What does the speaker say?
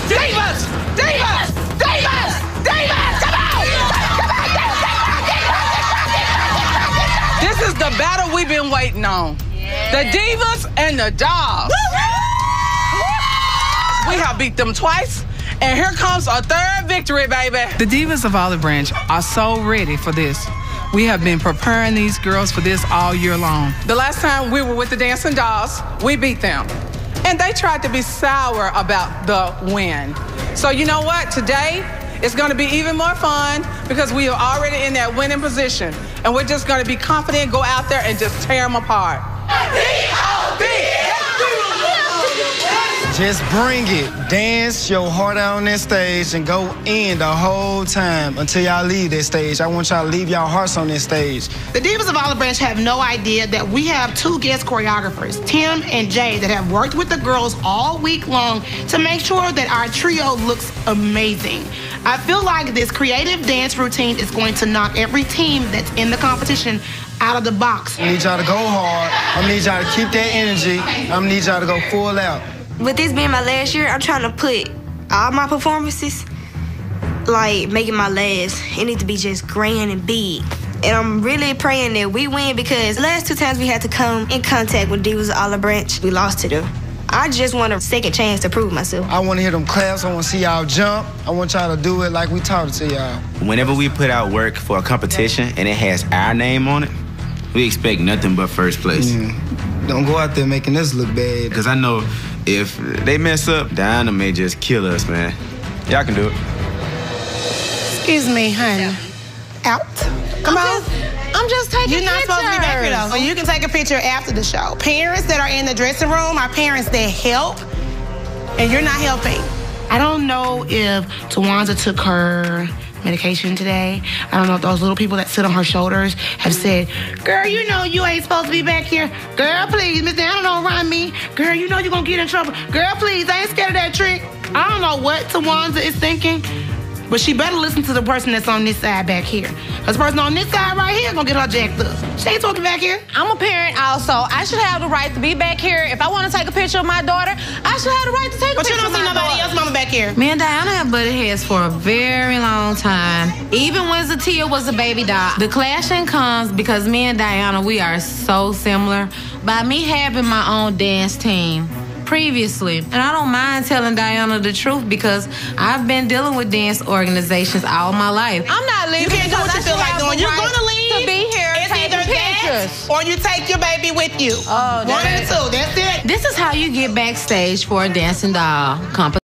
Divas! Divas! Divas! Divas! Come on! Come on! This is the battle we've been waiting on. The Divas and the Dolls. We have beat them twice, and here comes a third victory, baby. The Divas of Olive Branch are so ready for this. We have been preparing these girls for this all year long. The last time we were with the Dancing Dolls, we beat them. And they tried to be sour about the win. So you know what? Today, it's going to be even more fun because we are already in that winning position. And we're just going to be confident, go out there and just tear them apart. Just bring it. Dance your heart out on that stage and go in the whole time until y'all leave that stage. I want y'all to leave y'all hearts on this stage. The Divas of Olive Branch have no idea that we have two guest choreographers, Tim and Jay, that have worked with the girls all week long to make sure that our trio looks amazing. I feel like this creative dance routine is going to knock every team that's in the competition out of the box. I need y'all to go hard. I need y'all to keep that energy. I need y'all to go full out. With this being my last year, I'm trying to put all my performances, like making my last, it needs to be just grand and big. And I'm really praying that we win because the last two times we had to come in contact with Divas of Olive Branch, we lost to them. I just want a second chance to prove myself. I want to hear them claps. I want to see y'all jump. I want y'all to do it like we taught it to y'all. Whenever we put out work for a competition and it has our name on it, we expect nothing but first place. Don't go out there making us look bad. Because I know if they mess up, Diana may just kill us, man. Y'all can do it. Excuse me, honey. Out. Come on. I'm just taking You're not supposed to be back here, though. So you can take a picture after the show. Parents that are in the dressing room are parents that help, and you're not helping. I don't know if Tawanza took her medication today. I don't know if those little people that sit on her shoulders have said, girl, you know you ain't supposed to be back here. Girl, please, Miss Diana don't run me. Girl, you know you're going to get in trouble. Girl, please, I ain't scared of that trick. I don't know what Tawanza is thinking, but she better listen to the person that's on this side back here. Because the person on this side right here is going to get her jacked up. She ain't talking back here. I'm a parent also. I should have the right to be back here. If I want to take a picture of my daughter, I should have the right to take a picture of my daughter. But you don't see nobody else mama back here. Me and Diana have butted heads for a very long time. Even when Zatia was a baby doll. The clashing comes because me and Diana, we are so similar. By me having my own dance team previously. And I don't mind telling Diana the truth because I've been dealing with dance organizations all my life. I'm not leaving. You can't do what you feel like doing. You're going to leave. To be here, it's either pictures. that or you take your baby with you. Oh, one or two. That's it. This is how you get backstage for a dancing doll competition.